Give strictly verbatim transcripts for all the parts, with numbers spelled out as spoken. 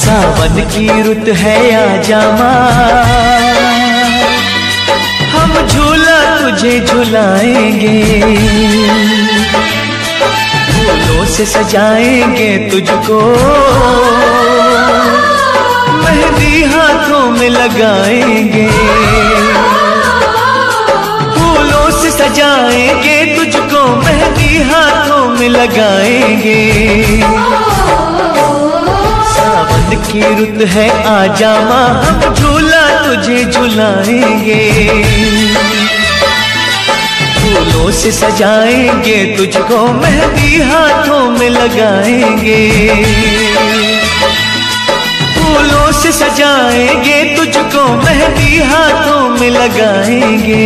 सावन की रुत है आजा माँ, हम झूला तुझे झुलाएंगे, फूलों से सजाएंगे तुझको, मेहंदी हाथों में लगाएंगे, फूलों से सजाएंगे तुझको, मेहंदी हाथों में लगाएंगे। सावन की रुत है आजा माँ, हम झूला तुझे झुलाएंगे, फूलों से सजाएंगे तुझको, मेहंदी हाथों में लगाएंगे, फूलों से सजाएंगे तुझको, मेहंदी हाथों में लगाएंगे।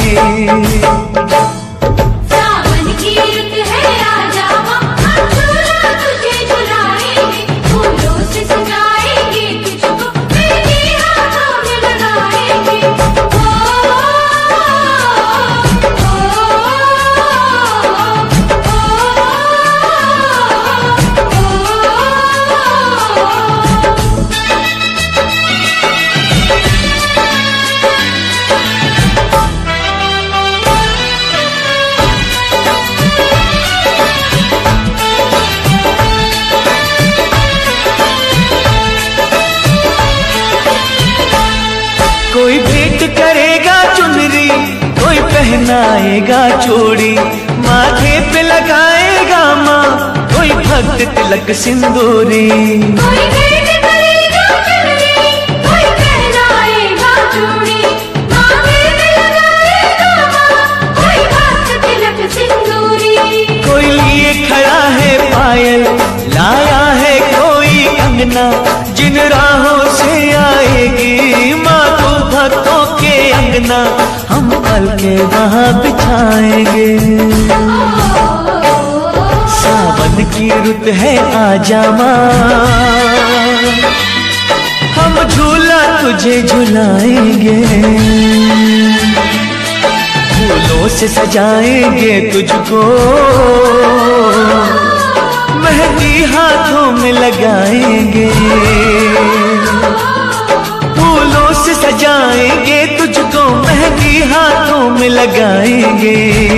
कोई भेंट करेगा चुनरी, कोई पहनाएगा चूड़ी, माथे पे लगाएगा माँ, कोई भक्त तिलक सिंदूरी। कोई भेंट करेगा चुनरी, कोई पहनाएगा चूड़ी, माथे पे लगाएगा माँ, कोई भक्त तिलक सिंदूरी। कोई लिए खड़ा है पायल, लाया है कोई कंगना, जिन राहों से आएगी माँ तू भक्तों के अंगना, हम पल के वहाँ बिछाएंगे। सावन की रुत है आजा माँ, हम झूला तुझे झुलाएंगे, फूलों से सजाएंगे तुझको, मेहंदी हाथों में लगाएंगे, फूलों से सजाएंगे तुझको, मेहंदी हाथों में लगाएंगे।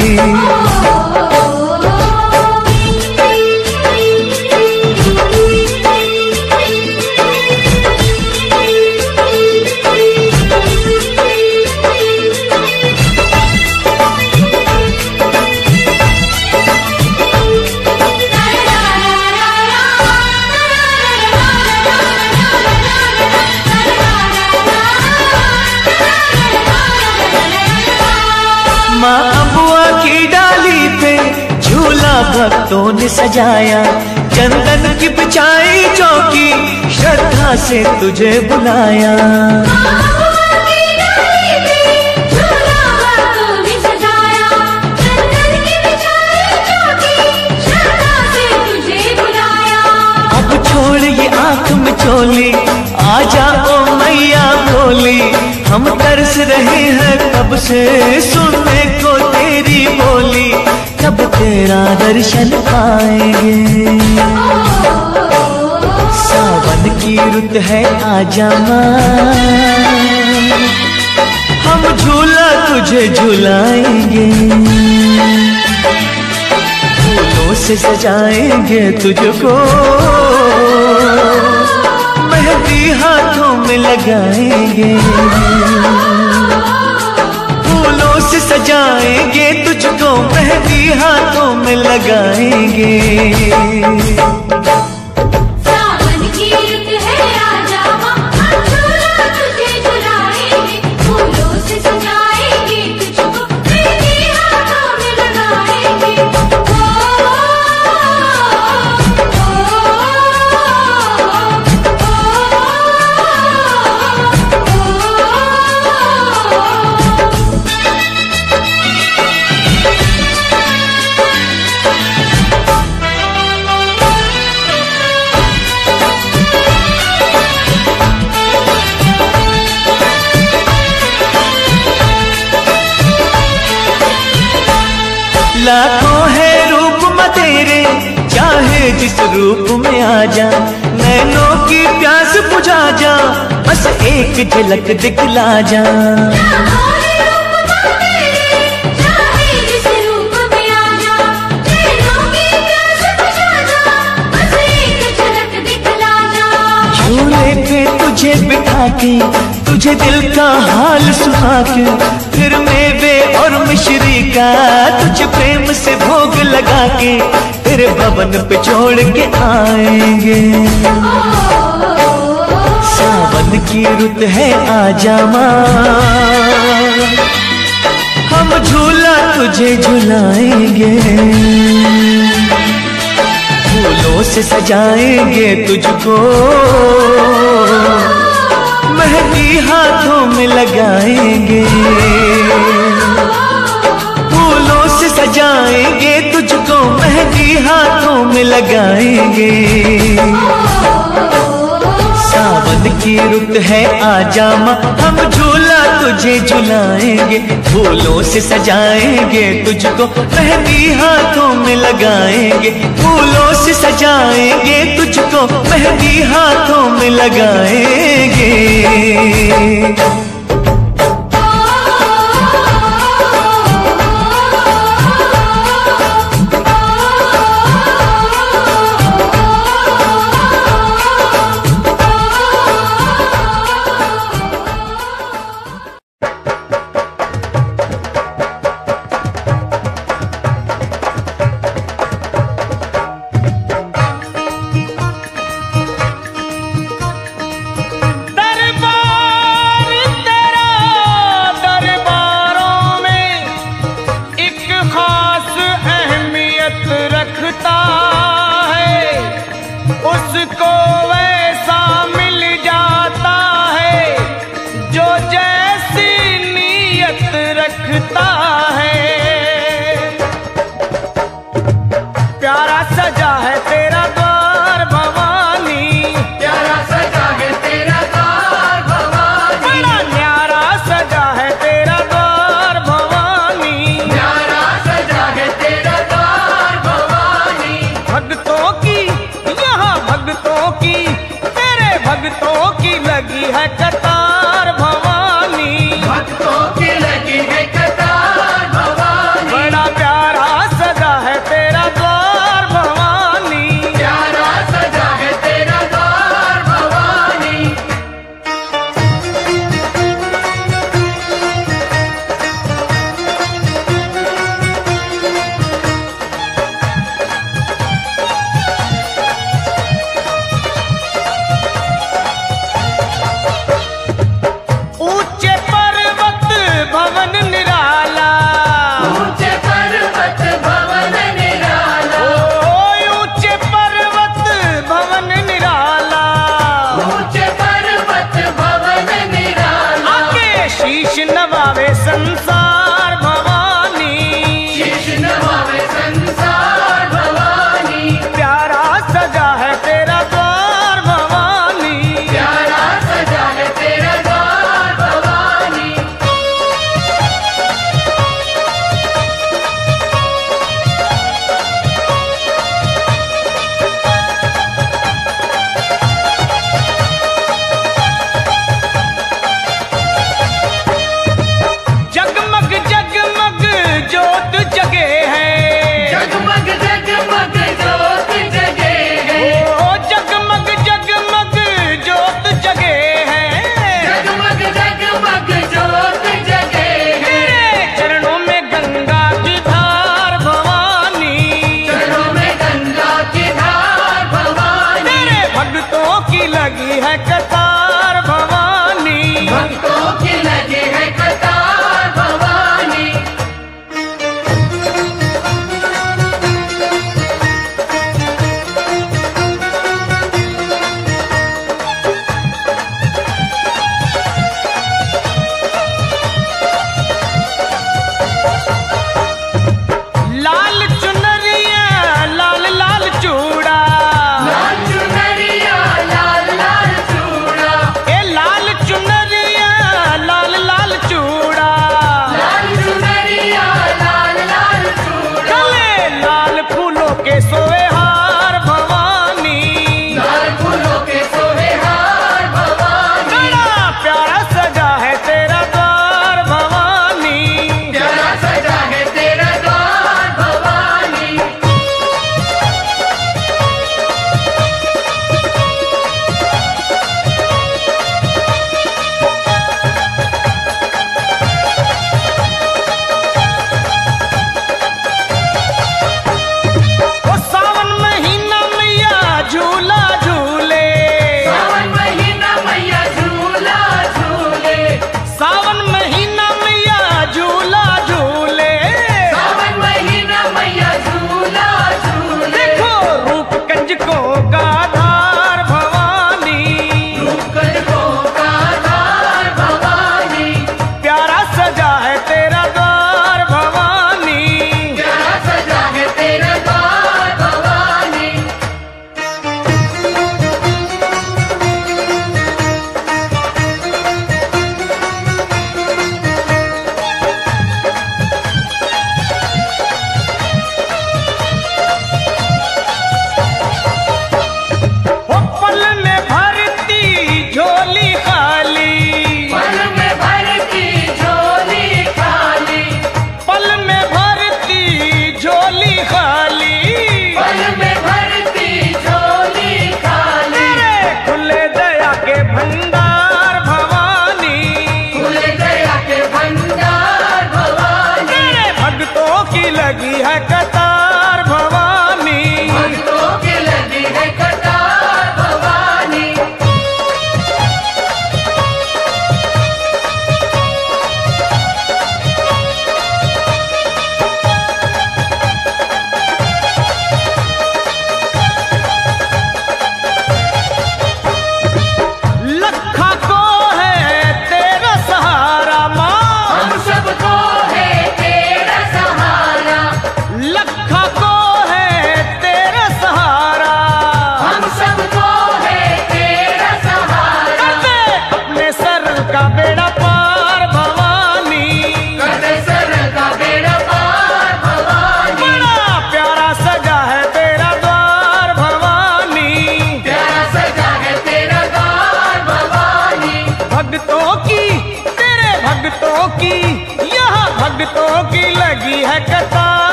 माँ अबुआ की डाली पे झूला भक्तों ने सजाया, चंदन की बिछाई चौकी, श्रद्धा से तुझे बुलाया। अब छोड़ ये आँख में चोली, आजा ओ मैया भोली, हम तरस रहे हैं कब से सुनने को तेरी बोली, कब तेरा दर्शन पाएंगे। सावन की रुत है आजा माँ, हम झूला तुझे झुलाएंगे, फूलों से सजाएंगे तुझको, मेहंदी हाथों में लगाएंगे, फूलों से सजाएंगे तुझको, मेहंदी हाथों में लगाएंगे। लाखों है रूप में तेरे, चाहे जिस रूप में आ जा, नैनों की प्यास बुझा जा, बस एक झलक दिखला जा। झूले पे तुझे बिठा के, तुझे दिल का हाल सुना के, फिर मेवे और मिश्री का तुझे प्रेम से भोग लगा के, तेरे भवन पे छोड़ के आएंगे। सावन की रुत है आजा माँ, हम झूला तुझे झुलाएंगे, फूलों से सजाएंगे तुझको, मेहंदी हाथों में लगाएंगे, फूलों से सजाएंगे तुझको, मेहंदी हाथों में लगाएंगे। सावन की रुत है आजा माँ, हम झूला तुझे झुलाएंगे, फूलों से सजाएंगे तुझको, मेहंदी हाथों में लगाएंगे, फूलों से सजाएंगे तुझको, मेहंदी हाथों में लगाएंगे।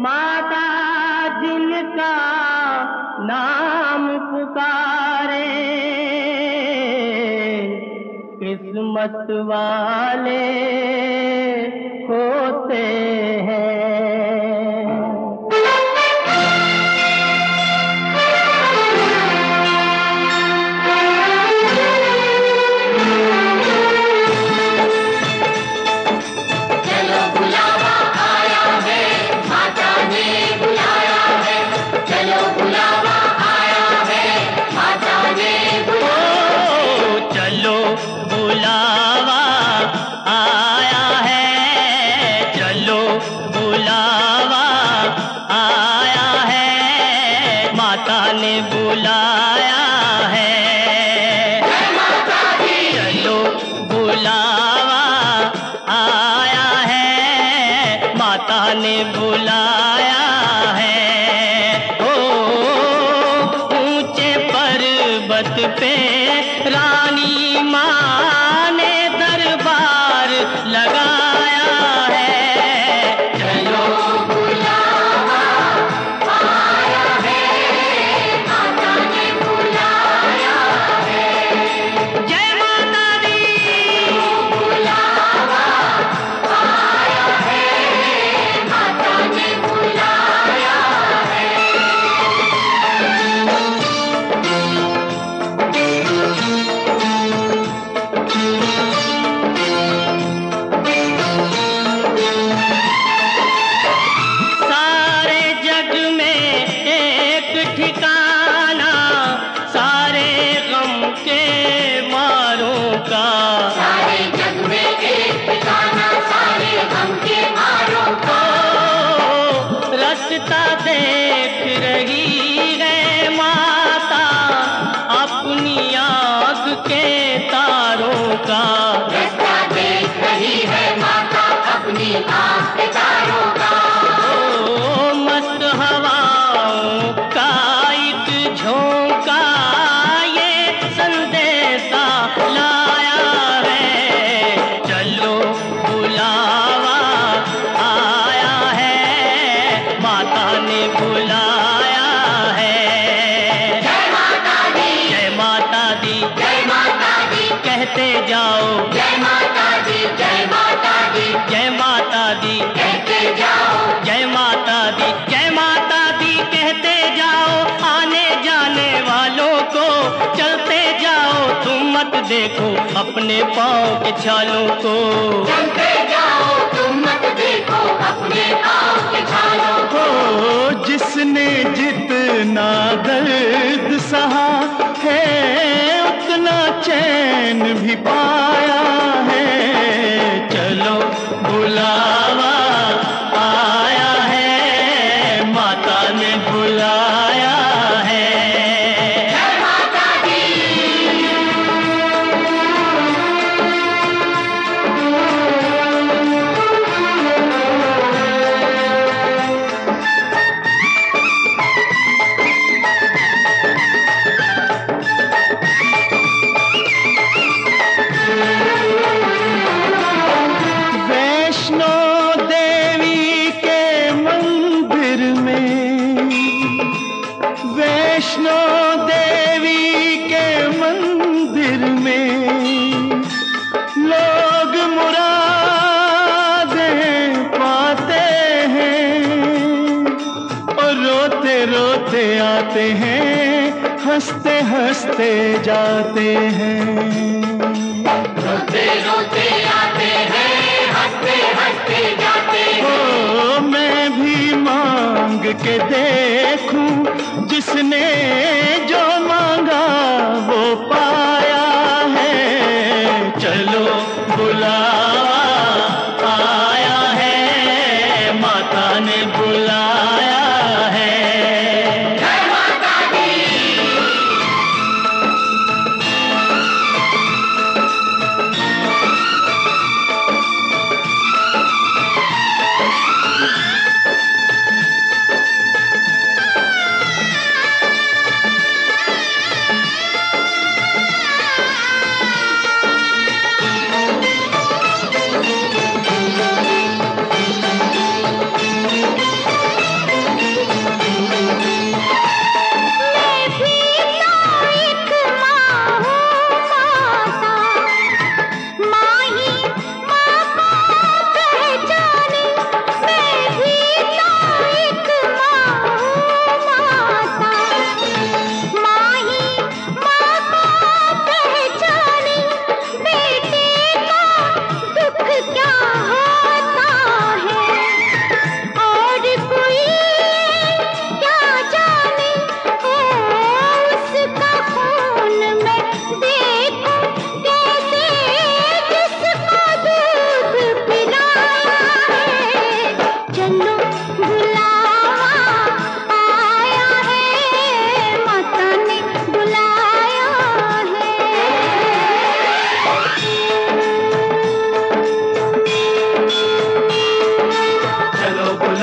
माता जिनका नाम पुकारे किस्मत वाले होते हैं। देखो अपने पाँव के छालों को, चलते जाओ तुम मत देखो अपने पाँव के छालों को। जिसने जितना दर्द सहा है उतना चैन भी पाया है। चलो बुलावा आया है, माता ने बुलाया है। आते हैं हंसते हंसते जाते हैं, रोते रोते आते हैं हंसते हंसते जाते हैं। ओ मैं भी मांग के देखूं जिसने जो मांगा वो पाया है। चलो बुलावा आया है, माता ने बुलाया है।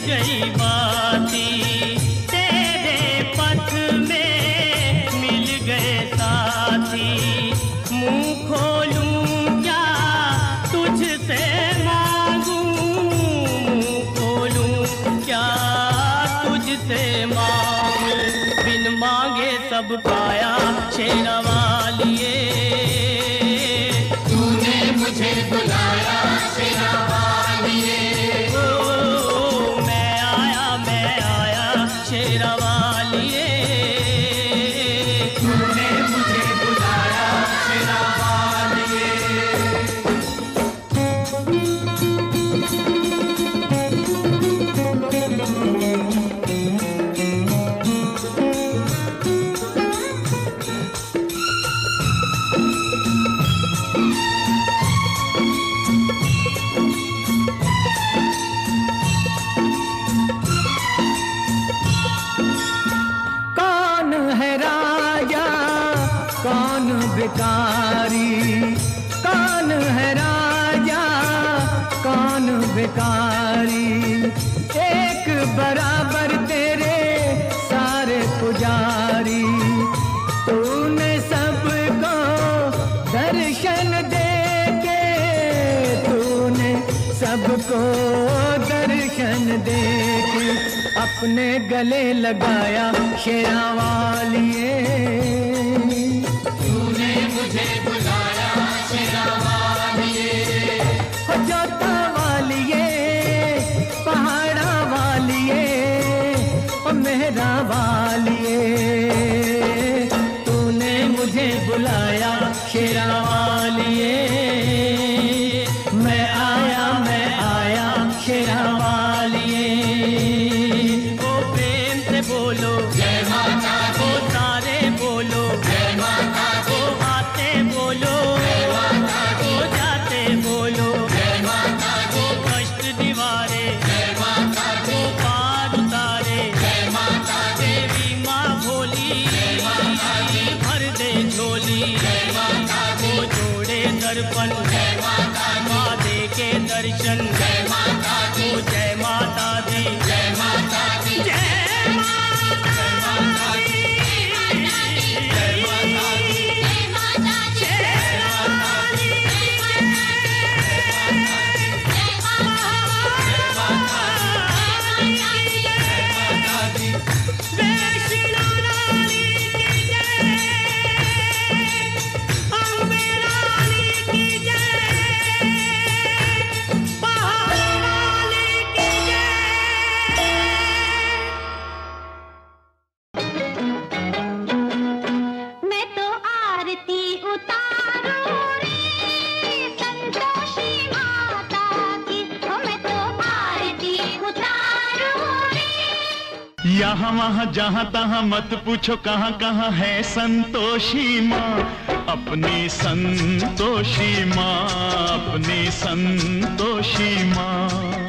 गई बाती, तेरे पथ में मिल गए साथी। मुंह खोलूं क्या तुझसे मांगूं, मुंह खोलूं क्या तुझसे मांगूं। बिन मांगे सब पाया शेरवालिए, तूने मुझे बुलाया शेरवालिए। ओ मैं आया मैं आया शेरवालिए, तूने मुझे बुलाया शेरवालिए। कौन है राजा कौन भिखारी, कौन है राजा कौन भिखारी। एक बराबर तेरे सारे पुजारी, तूने सबको दर्शन देके, तूने सबको दर्शन देके अपने गले लगाया शेरवालिए। तूने मुझे बुलाया शेरवालिए। हो जोता वालिए, पहाड़ा वालिए, ओ मेहरा वालिए, तूने मुझे बुलाया शेरवालिए। मैं आया मैं आया शेरवालिए। ओ प्रेम से बोलो जय माता दी, ओ सारे बोलो जय माता दी, ओ आते बोलो जय माता दी, ओ जाते बोलो जय माता दी, ओ कष्ट दीवारे जय माता दी, ओ पार उतारे जय माता दी, देवी माँ भोली भर दे झोली। जय माता दी, ओ जोड़े दर्पण जय माता दी, माँ दे के दर्शन। जय माता दी, ओ जय माता दी, जय माता दी, जय जय माता दी, जय माता दी, जय माता दी, जय माता दी, जय माता दी, वैष्णो रानी की जय, अम्बे रानी की जय, पहाड़ वाली की जय। मैं तो आरती उतारूं रे संतोषी माता की, ओ मैं तो आरती उतारूं रे। यहाँ वहाँ जहाँ तहाँ मत पूछो कहाँ कहाँ है संतोषी माँ, अपनी संतोषी माँ, अपनी संतोषी माँ।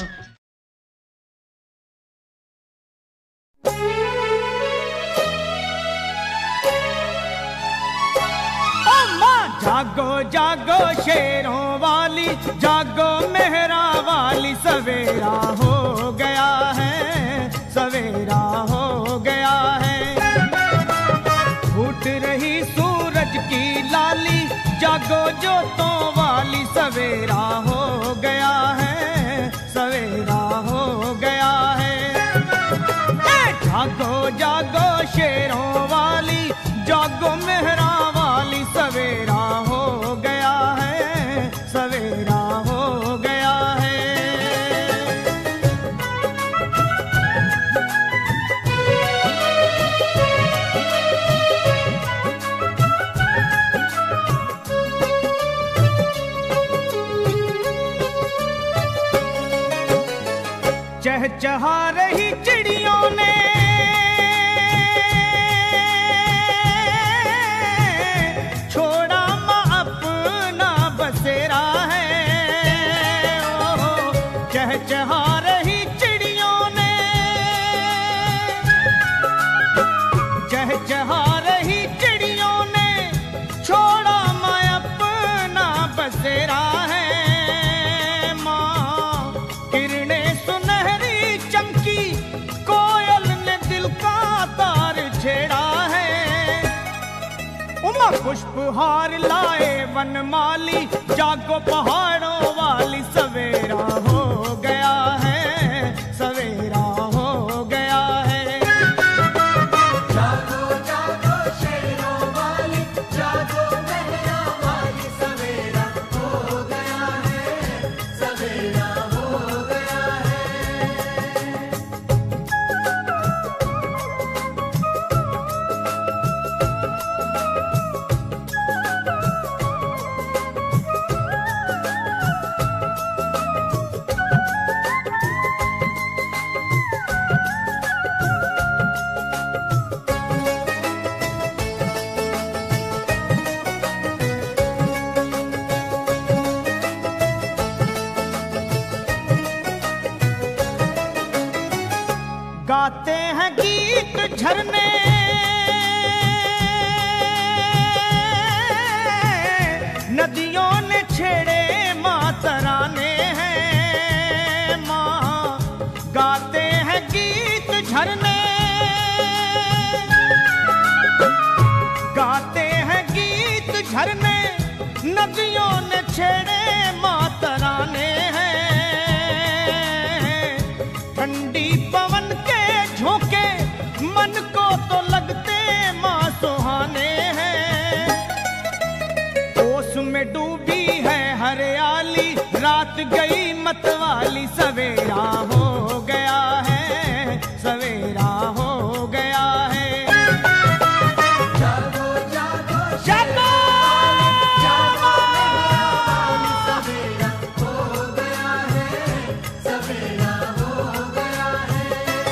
ओ माँ जागो जागो शेरों वाली, जागो मेहरा वाली, सवेरा हो गया है, सवेरा हो गया है। फूट रही सूरज की लाली, जागो जोतों वाली, सवेरा हो गया है, सवेरा हो गया है। ए, जागो जागो शेरों वाली, जागो मेहरा वाली, सवेरा हो गया है, सवेरा हो गया है। चहचहा रही चिड़ियों ने, छोड़ा माँ अपना बसेरा है। ओ चहचहा रही चिड़ियों ने, चहचहा रही चिड़ियों ने, छोड़ा माँ अपना बसेरा है। माँ किरणें सुनहरी चमकी पुष्पहार लाए वनमाली, जागो पहाड़ों वाली, सवेरा हो गया है, सवेरा हो गया है। जागो जागो शेरों वाली, जागो मेहरा वाली, सवेरा हो गया है, सवेरा हो गया है। गाते हैं गीत झरने, नदियों ने छेड़े माँ तराने हैं माँ। गाते हैं गीत झरने, गाते हैं गीत झरने, नदियों ने छेड़े माँ तराने हैं। ठंडी पवन के झोंके मन को तो लगते माँ सुहाने हैं। ओस में डूबी है हरियाली, रात गई मतवाली, सवेरा हो गया है, सवेरा हो गया है। जागो जागो जागो जागो सवेरा हो गया है, सवेरा हो गया है।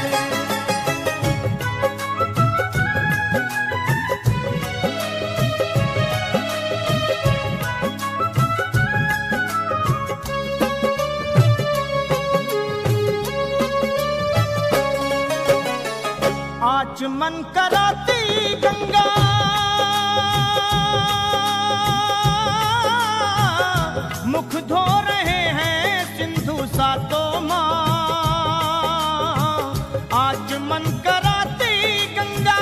आचमन कराती गंगा, मुख धो रहे हैं सिंधु सातों माँ। आचमन कराती गंगा,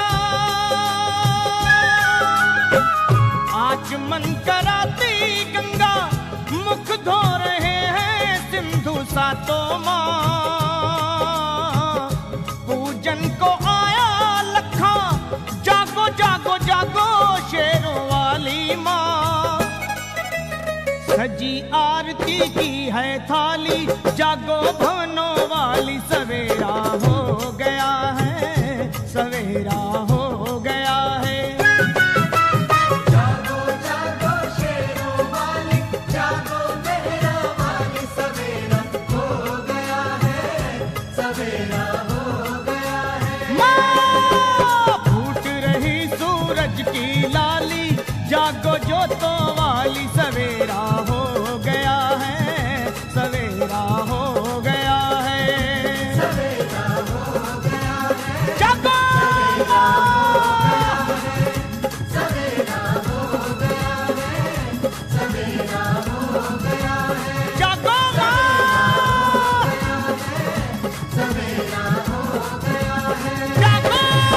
आचमन कराती गंगा, मुख धो रहे हैं सिंधु सातों माँ। पूजन को आया लखा, जागो जागो जागो शेरों वाली माँ। सजी आरती की है थाली, जागो भवनों वाली, सवेरा हो गया है, सवेरा हो गया है। जागो जागो शेरों वाली, जागो मेहरा वाली, सवेरा हो गया है, सवेरा हो गया है। माँ फूट रही सूरज की लाली, जागो जोतों वाली, सवेरा हो गया है, सवेरा हो गया है, सवेरा हो गया है। जागो सवेरा हो गया है, सवेरा हो गया है। जागो माँ, सवेरा हो गया है। जागो।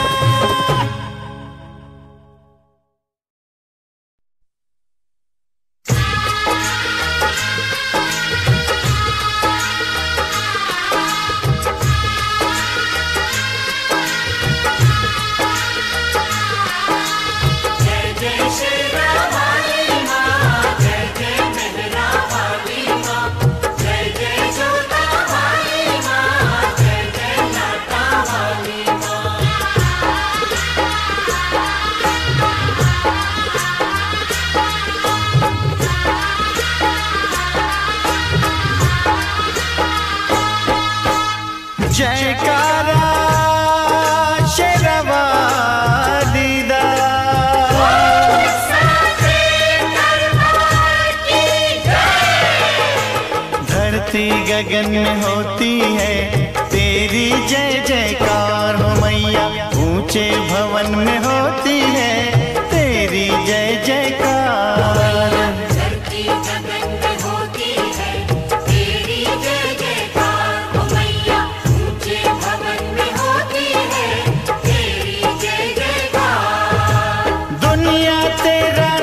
जयकारा शेरवाली दा, धरती गगन में होती है तेरी जय जयकार हो मैया, ऊंचे भवन में होती है तेरी जय जयकार। धरती गगन में होती है तेरी जय जयकार हो मैया, ऊंचे भवन में होती है तेरी जय जयकार। दुनिया तेरा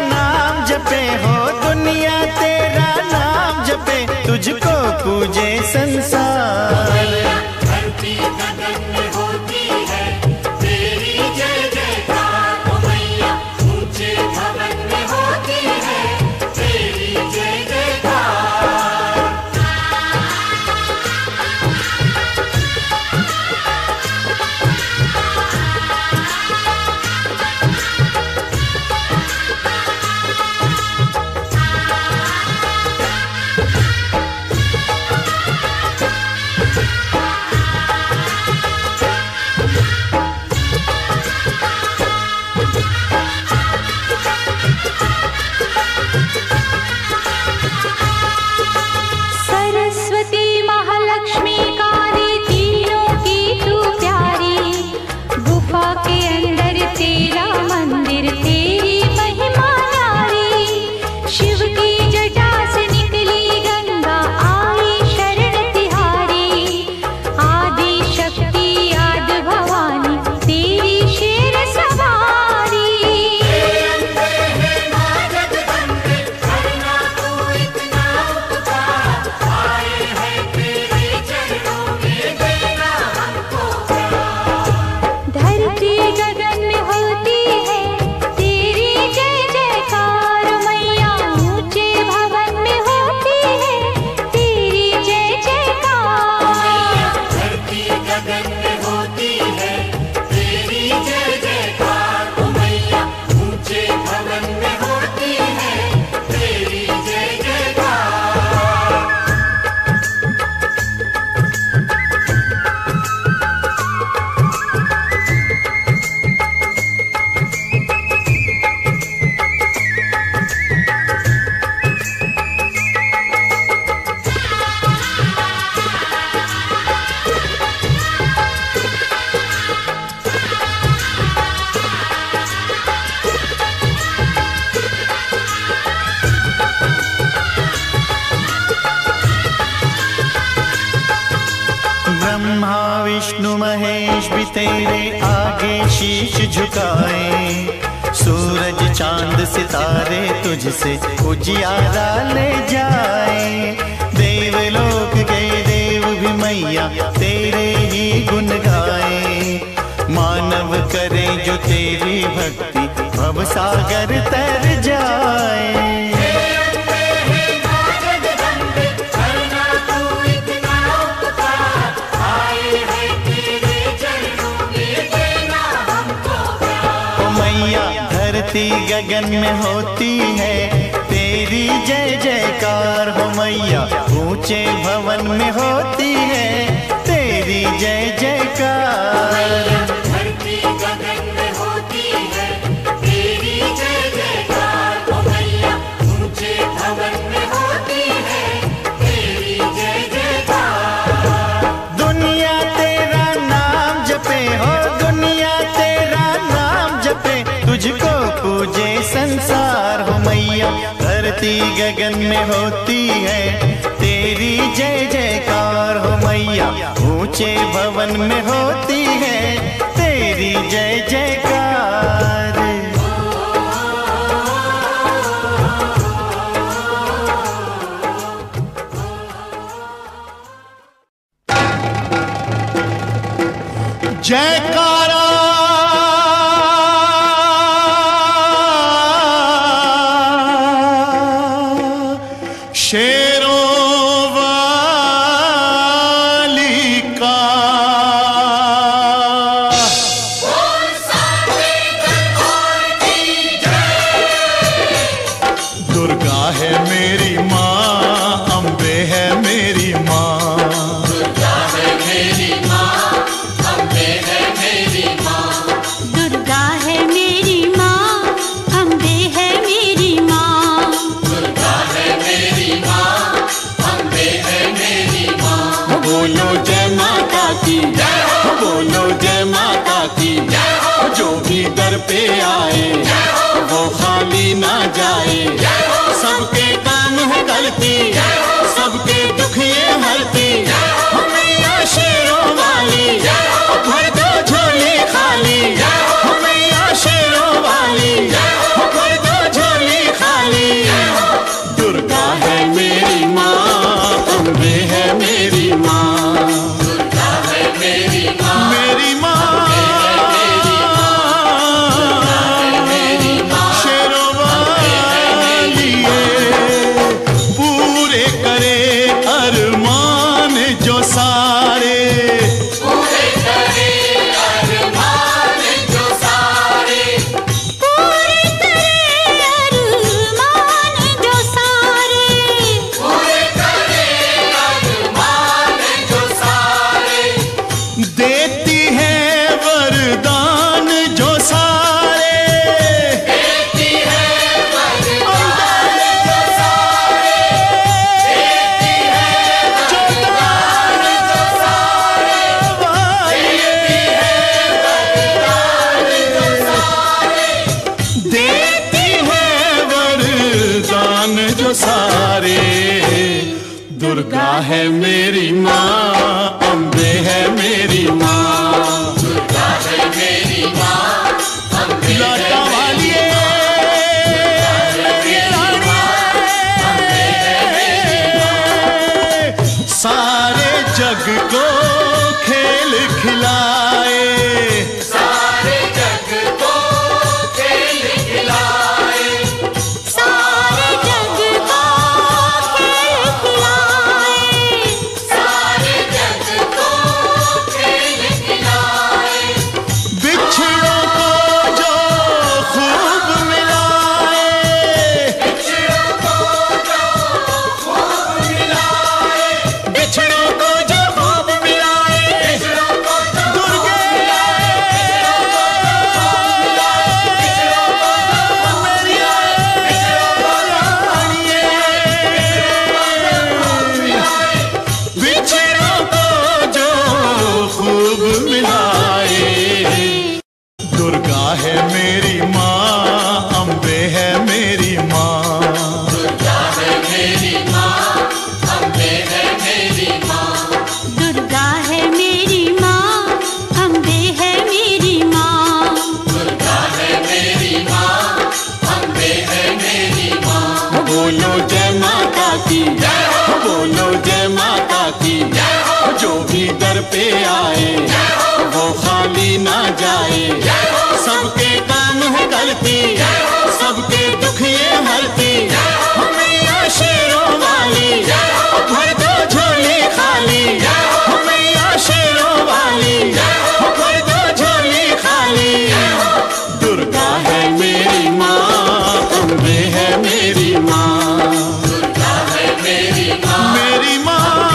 ब्रह्मा विष्णु महेश भी तेरे आगे शीश झुकाए। सूरज चांद सितारे तुझसे उजियारा ले जाए। देवलोक के देव भी मैया तेरे ही गुण गाए। मानव करे जो तेरी भक्ति भव सागर तर जाए। धरती गगन में होती है तेरी जय जयकार हो मैया। ऊंचे भवन में होती है तेरी जय जयकार। धरती गगन में होती है तेरी जय जयकार हो मैया। ऊंचे भवन में होती है तेरी जय जयकार। दुनिया तेरा नाम जपे हो, दुनिया तेरा नाम जपे, तुझको पूजे संसार हो मैया। धरती गगन में होती है तेरी जय जयकार हो मैया। ऊंचे भवन में होती है तेरी जय जयकार। जयकारा शेरों वाली का। दुर्गा है मेरी माँ, अम्बे है मेरी माँ। दुर्गा है मेरी माँ, अम्बे है मेरी माँ। दुर्गा है मेरी माँ, अम्बे है मेरी माँ। दुर्गा है मेरी माँ, अम्बे है मेरी माँ। बोलो जय माता की जय हो, बोलो जय माता की जय हो। जो भी दर पे आए वो खाली ना जाए। सबके काम है करती, सबके दुख ये हरती। मैया शेरों वाली भर दो झोली खाली। मैया शेरों वाली भर दो झोली खाली। दुर्गा है मेरी माँ, अम्बे है मेरी माँ। दुर्गा है मेरी माँ, मेरी माँ शेरों वाली है। पूरे करे अरमान जो सारे। पूरे करे अरमान जो सारे। पूरे करे अरमान जो सारे। पूरे करे अरमान जो सारे। देती है वरदान जो सारे। देती है वरदान जो सारे। देती है वरदान जो सारे। देती है वरदान जो सारे। देती है वरदान जो सारे। दुर्गा है मेरी माँ, अम्बे है मेरी माँ। दुर्गा है मेरी माँ, अम्बे है लाटा वाली है मेरी रानी है। सारे जग को खेल खिलाए। सारे जग को खेल खिलाए। सारे जग को खेल खिलाए। सारे जग को खेल खिलाए। बिछड़ों को जो खूब मिलाए। बिछड़ों को जो खूब मिलाए। बिछड़ों को जो खूब मिलाए। बिछड़ों को जो दुर्गे बिछड़ों को मेरी रानी है। बिछड़ों को जो खूब मिलाए। दुर्गा है मेरी माँ, अम्बे है मेरी माँ। दुर्गा है मेरी माँ, अम्बे है मेरी माँ। दुर्गा है मेरी दर पे आए वो खाली ना जाए। सबके काम है करती, सबके दुख ये हरती, मैया शेरों वाली भर दो झोली खाली, मैया शेरों वाली भर दो झोली खाली। दुर्गा है मेरी माँ, अम्बे है मेरी माँ, दुर्गा है मेरी माँ, मेरी माँ,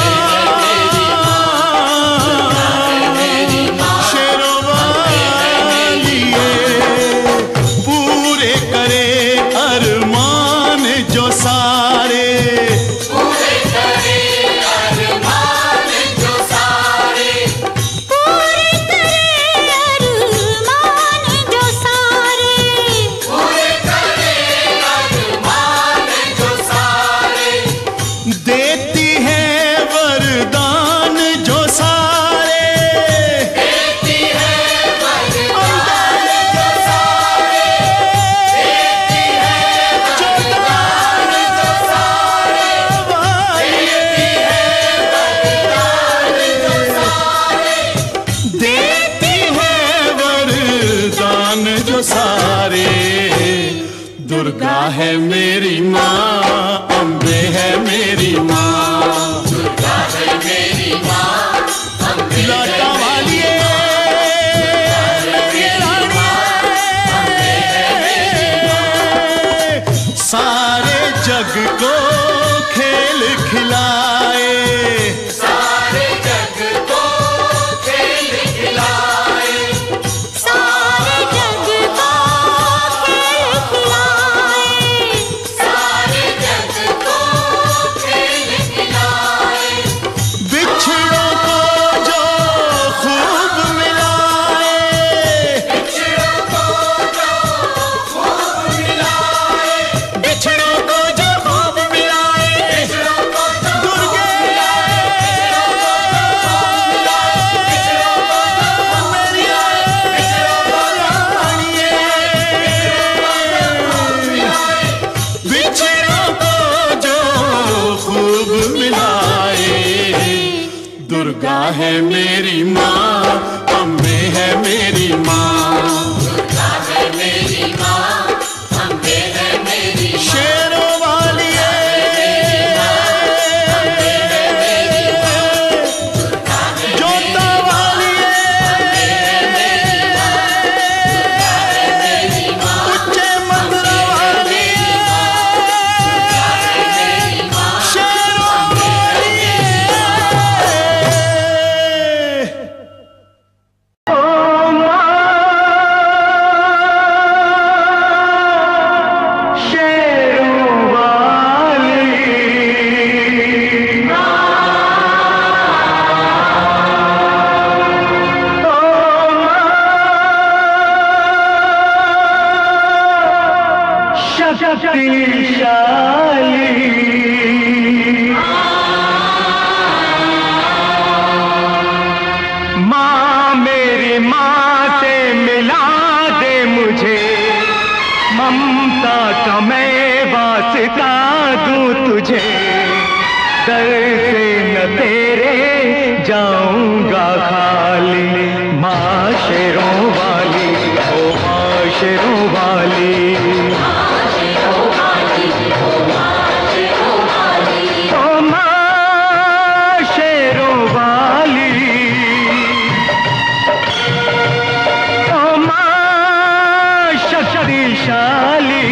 शेरों वाली पूरे करे अरमान जो सारे, पूरे करे अरमान जो सारे, पूरे करे अरमान जो सारे, पूरे करे अरमान जो सारे। देती है वरदान जो सारे, देती है वरदान जो सारे, देती है वरदान जो सारे, देती है वरदान जो सारे, देती है वरदान जो सारे। दुर्गा है मेरी माँ, अम्बे है मेरी माँ, दुर्गा है मेरी माँ, अम्बे लौटा वाली है मेरी रानी, अम्बे है मेरी माँ। सारे जग को खेल खिलाए, सारे जग को खेल खिलाए, सारे जग को खेल खिलाए, सारे जग को खेल खिलाए। बिछड़ों को जो खूब मिलाए, बिछड़ों को जो खूब मिलाए, बिछड़ों को जो खूब मिलाए, बिछड़ों को जो दुर्गे मेरी बिछड़ों को जो खूब मिलाए। दुर्गा है मेरी माँ, अम्बे है मेरी माँ, दुर्गा है मेरी माँ, अम्बे है मेरी माँ। शेरों वाली है, अम्बे है मेरी माँ, दुर्गा है जोता वाली है, अम्बे है मेरी माँ, दुर्गा है मेरी माँ। उच्चे मंदिर वाली है, दुर्गा है मेरी माँ, शेरों वाली है। ओ माँ शेरों वाली, ओ माँ शक्तिशाली, माँ मेरी माँ से मिला दे मुझे, ममता का मैं वास्ता दूं तुझे, दर से न तेरे जाऊंगा खाली। माँ शेरों वाली, ओ माँ शेरों वाली, ओ माँ शेरों वाली, ओ माँ शक्तिशाली,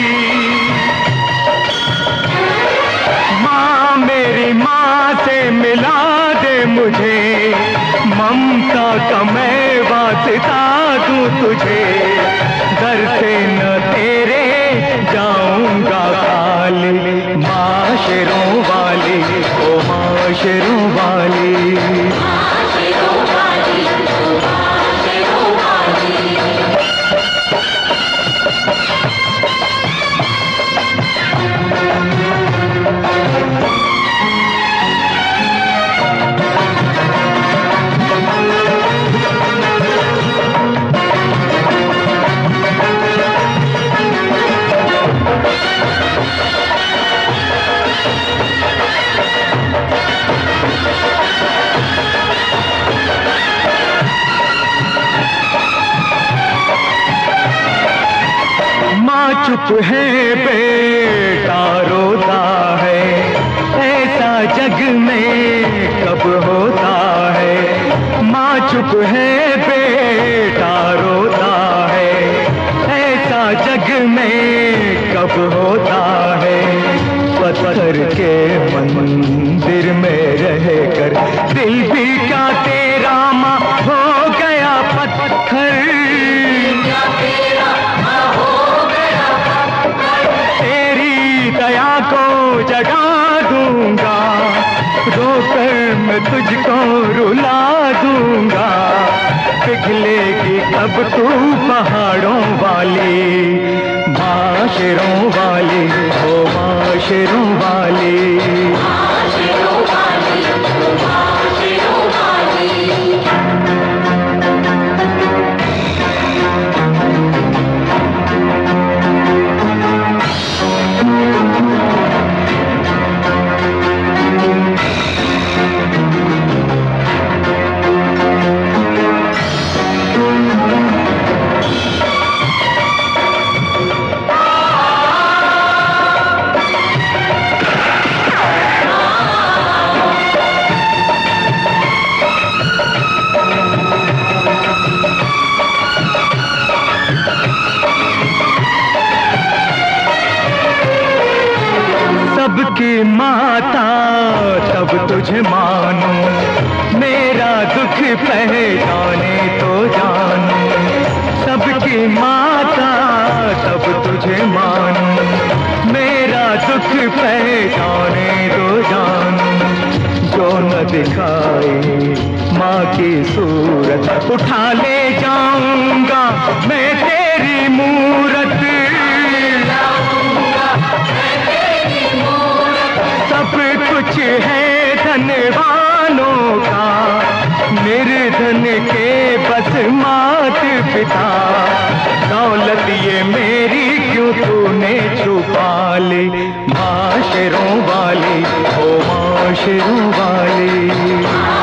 माँ मेरी माँ से मिला दे मुझे, ममता का मैं वास्ता दूं तुझे, दर से न तेरे जाऊंगा खाली। माँ शेरों वाली, ओ माँ शेरों वाली, चुप है बेटा रोता है, ऐसा जग में कब होता है। माँ चुप है बेटा रोता है, ऐसा जग में कब होता है। पत्थर के मंदिर में रहकर दिल भी क्या तेरा माँ हो गया पत्थर। तेरी दया को जगा दूंगा, रोकर मैं तुझको रुला दूंगा। पिघलेगी कब तू पहाड़ों वाली, माँ शेरों वाली, ओ माँ शेरों वाली। सबकी माता तब तुझे मानो, मेरा दुख पहचाने तो जानो। सबकी माता तब तुझे मानो, मेरा दुख पहचाने तो जानो। जो न दिखाए माँ की सूरत, उठा ले जाऊंगा मैं तेरी मूरत। सब कुछ है धनवानों का, निर्धन के बस मात पिता। दौलत ये मेरी क्यों तूने छुपा ली, माँ शेरों वाली, ओ माँ शेरों वाली।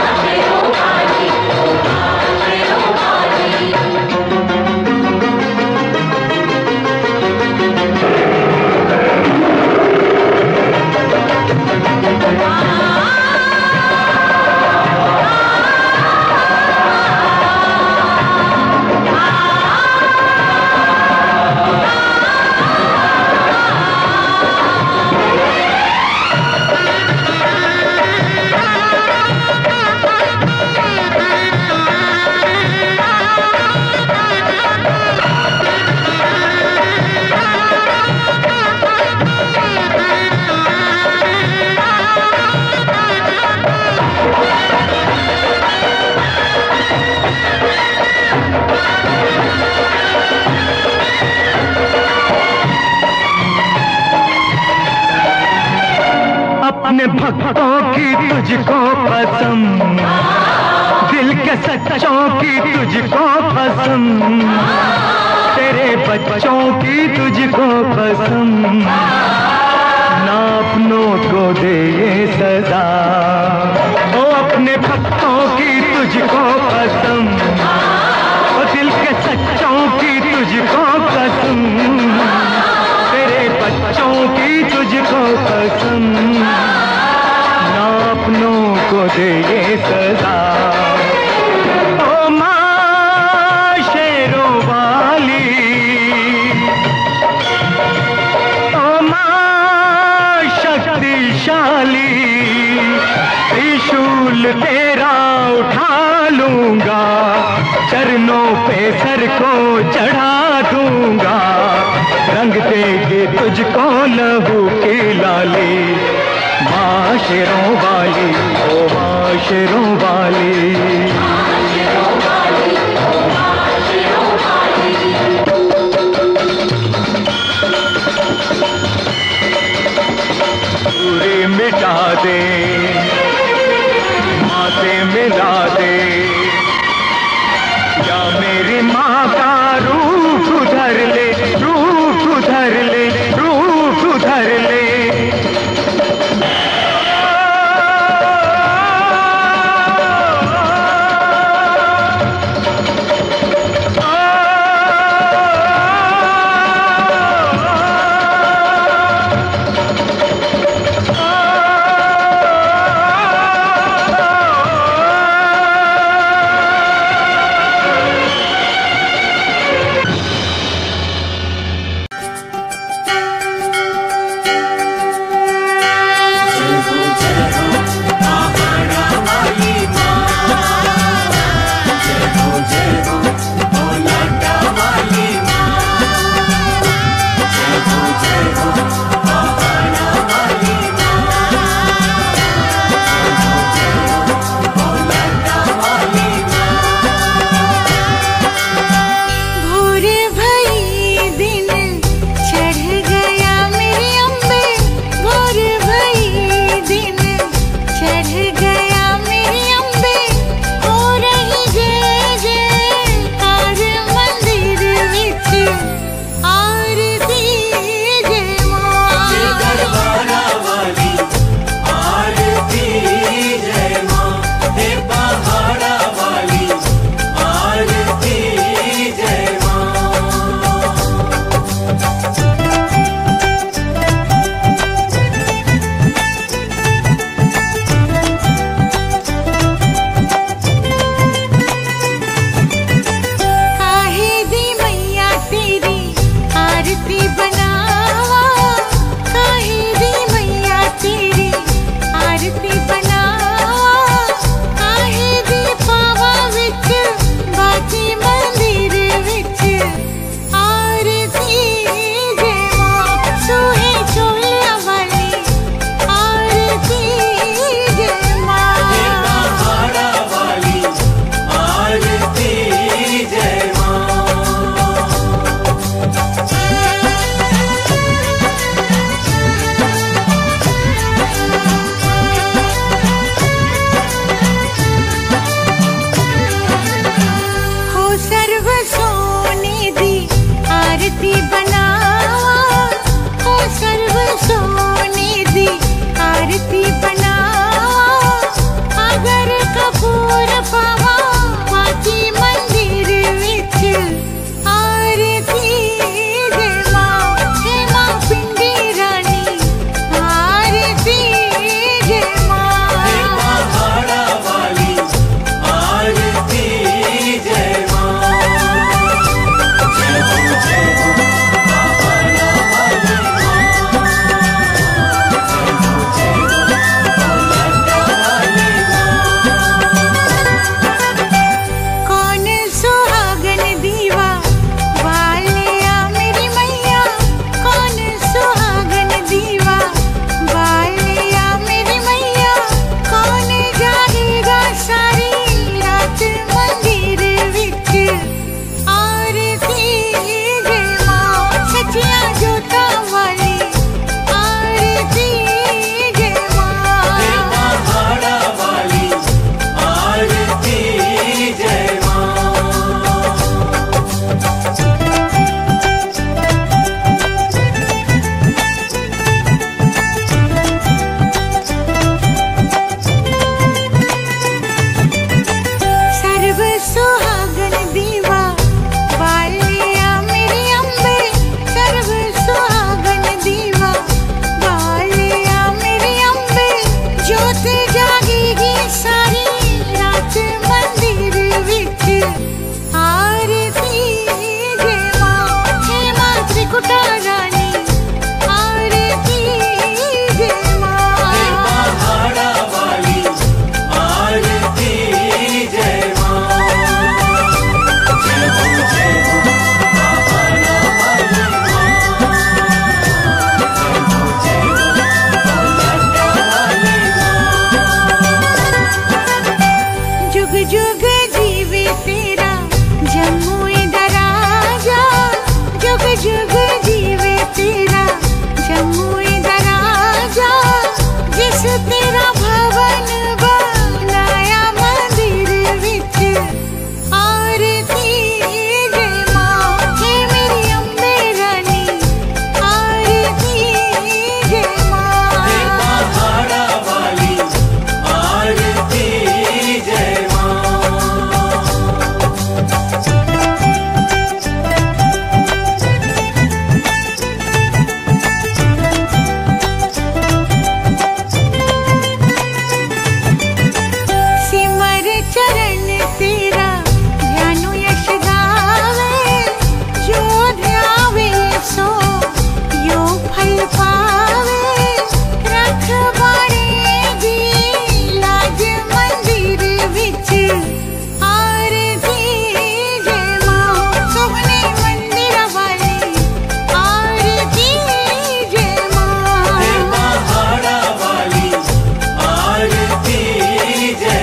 अपने भक्तों की तुझको पसंद, दिल के सच्चों की तुझको पसंद, तेरे बच्चों की तुझको पसंद। ना अपनों को दे ये सजा, ओ अपने भक्तों की तुझको पसंद, ओ दिल के सच्चों की तुझको पसंद, तेरे बच्चों की तुझको पसंद। ना अपनों को दे ये सजा, ओ माँ शेरों वाली, ओ माँ शक्तिशाली। त्रिशूल तेरा उठा लूंगा, चरणों पे सर को चढ़ा दूंगा। रंग देगी तुझको लहू की लाली, माँ शेरों वाली, ओ माँ शेरों वाली। पूरी मिटा दे, माँ से मिला दे, या मेरी माँ का रूप उधर ले, रूप उधर ले, रूप उधर ले। ओ जुग जीवे तेरा जम्मू इधर आजा, जुग जुग जीवे तेरा जम्मू इधर आजा। जिस तेरा भवन बनाया मंदिर विच आरती जय मां, हे मेरी अम्बे रानी आरती जय मां। पहाड़ा वाली आरती जय सिमर चरण तेरा ध्यानु यश गावे, जो ध्यावे सो यो फल पावे। रखवाड़े दी लाज मंदिर विच आरती जय मां, सुगने मंदिर वाली आरती जय मां। पहाड़ा वाली आरती जय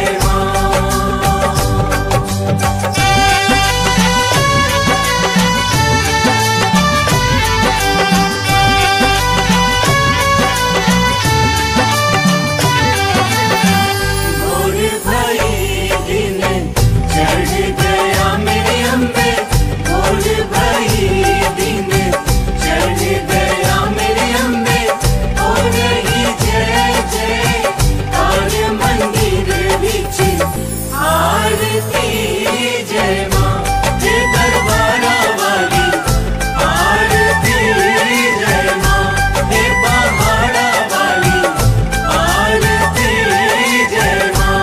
भोर भई दिन चढ़ गया मेरे अम्बे, भोर भई दिन चढ़ गया मेरे अम्बे। हो रही जय जय और मंदिर विच आरती जय मां, हे दरबारा वाली आरती जय मां, हे पहाड़ा वाली आरती जय मां।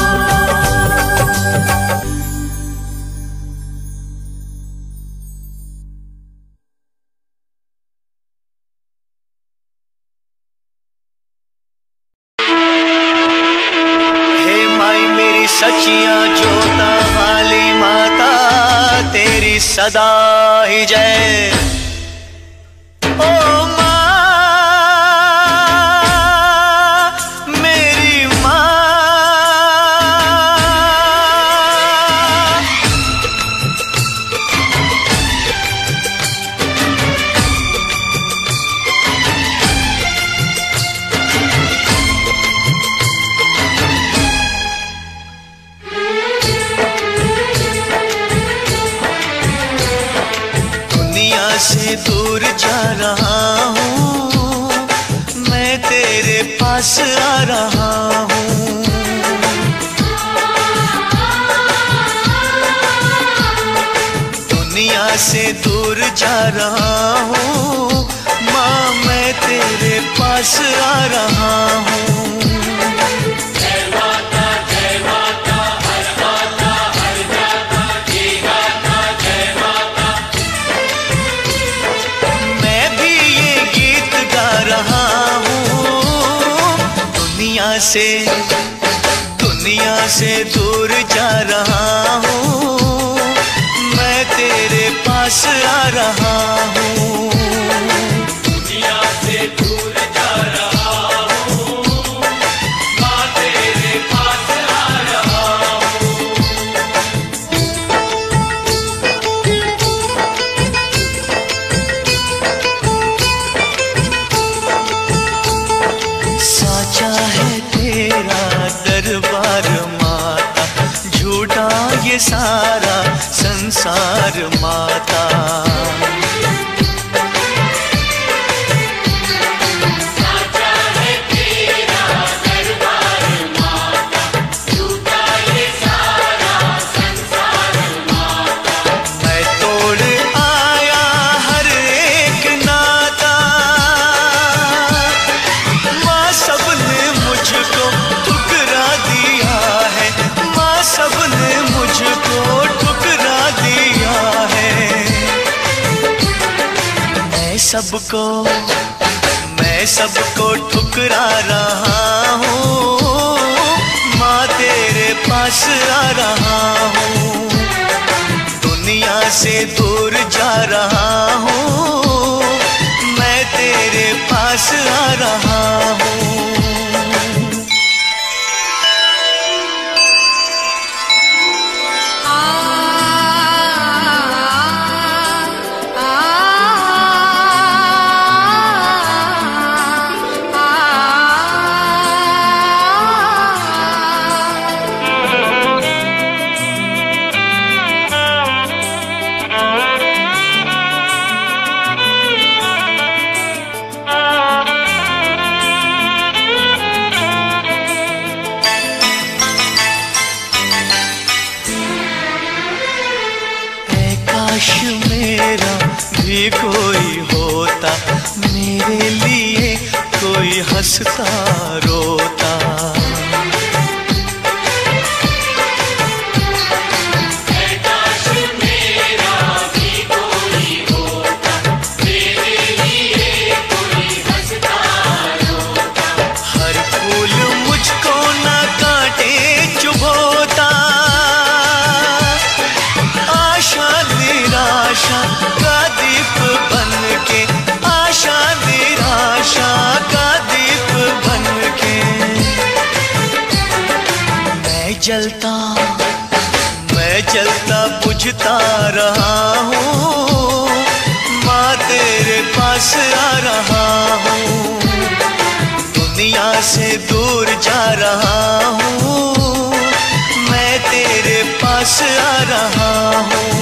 हे माई मेरी सचिया जोता वाली माता, तेरी सदा ही जय। ओ माँ मेरी माँ, दुनिया से दूर जा रहा हूँ, मैं तेरे पास आ रहा हूँ। दुनिया से दूर जा रहा हूँ, माँ मैं तेरे पास आ रहा हूँ। मैं भी ये गीत गा रहा हूँ, दुनिया से दुनिया से दूर जा रहा हूँ, मैं तेरे पास आ रहा हूँ। दुनिया से दूर जा रहा हूँ, माँ तेरे पास आ रहा हूँ। साचा है तेरा दरबार माता, झूठा ये सारा संसार माता। मैं तोड़ आया हर एक नाता, माँ सबने मुझको ठुकरा दिया है, माँ सबने मुझको ठुकरा दिया है। मैं सबको मैं सबको ठुकरा रहा हूँ, माँ तेरे पास आ रहा हूँ। दुनिया से दूर जा रहा हूँ, मैं तेरे पास आ रहा हूँ। भी कोई होता, मेरे लिए कोई हंसता रोता। आशा का दीप बन के, आशा निराशा का दीप बन के मैं जलता, मैं जलता बुझता रहा हूँ। माँ तेरे पास आ रहा हूँ, दुनिया से दूर जा रहा हूँ। मैं तेरे पास आ रहा हूँ।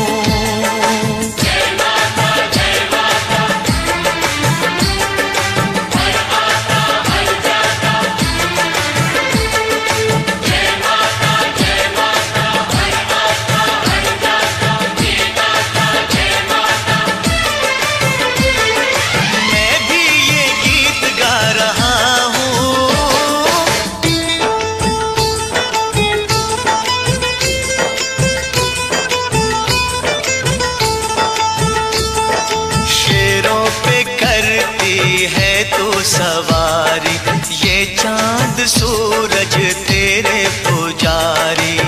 सवारी ये चांद सूरज तेरे पुजारी,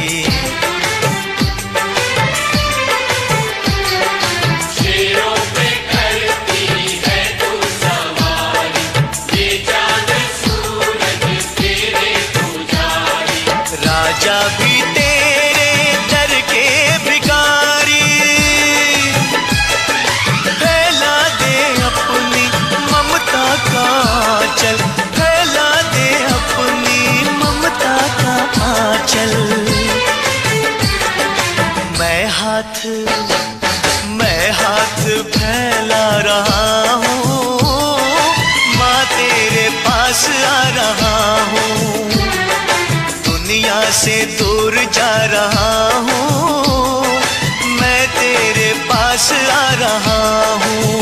शेरों पे करती है तू सवारी, ये चांद सूरज तेरे पुजारी। राजा भी तेरे दर के भिखारी, फैला दे अपनी ममता का आंचल, फैला दे अपनी ममता का आंचल। मैं हाथ, मैं हाथ फैला रहा हूँ, माँ तेरे पास आ रहा हूँ। दुनिया से दूर जा रहा हूँ, मैं तेरे पास आ रहा हूँ।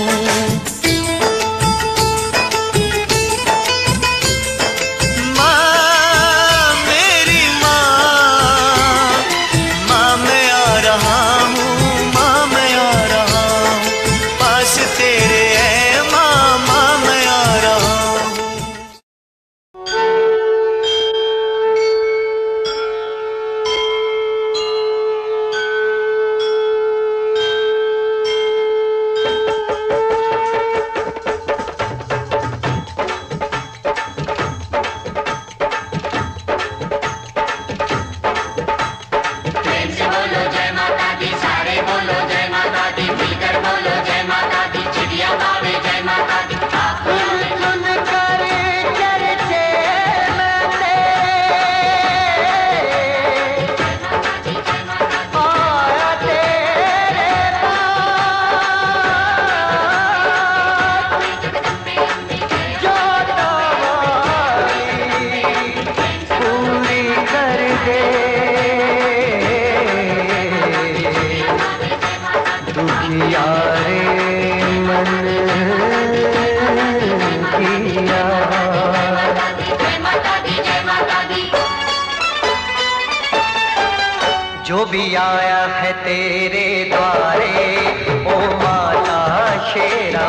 जो भी आया है तेरे द्वारे ओ माता शेरा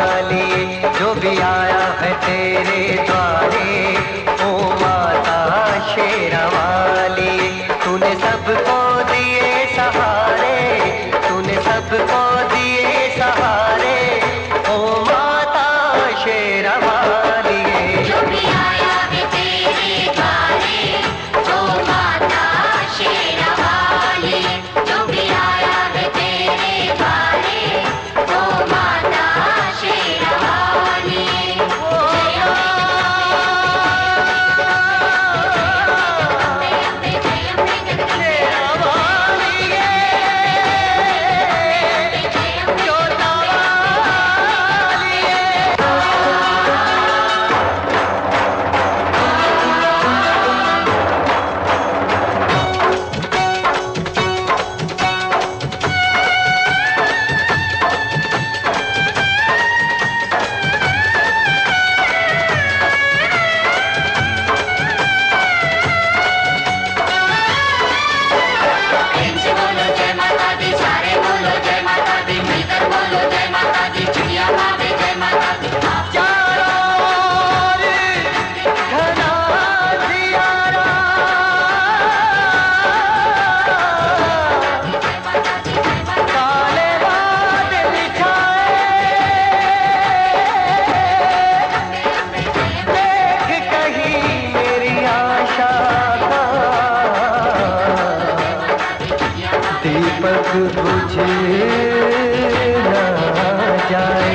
वाली, जो भी आया है तेरे द्वारे ओ माता शेरा वाली। तूने सबको दिए सहारे, तूने सबको दिए सहारे ओ माता शेरा वाली। जो भी आया है तेरे द्वारे ओ माता शेरा वाली, जो भी आया है तेरे द्वारे ओ माता शेरा वाली। जय हो दीपक बुझ ना जाए।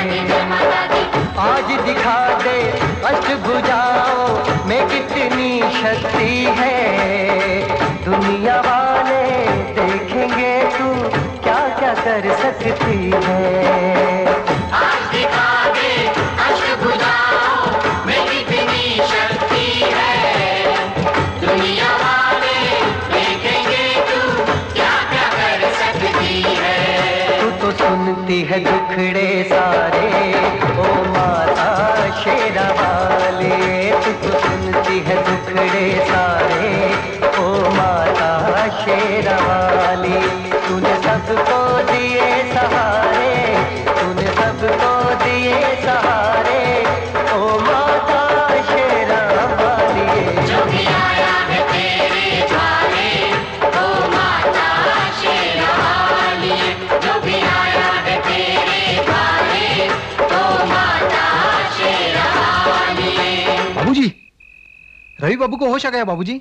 आज दिखा दे अष्टभुजाओं में कितनी शक्ति है, दुनिया वाले देखेंगे तू क्या क्या कर सकती है। आज दिखा दे अष्टभुजाओं में कितनी शक्ति है, दुनिया वाले देखेंगे तू क्या क्या कर सकती है। तू तो सुनती है दुखड़े सारे ओ माता शेरा वाले, तू तो सुनती है दुखड़े सारे ओ माता शेरा वाली। तूने सबको दिए सहारे, तूने सबको दिए सहारे ओ माता शेरा वाली। जो भी आया है तेरे द्वारे ओ माता शेरा वाली, जो भी आया है तेरे द्वारे ओ माता शेरा वाली। बाबूजी, रवि बाबू को होश आ गया बाबूजी।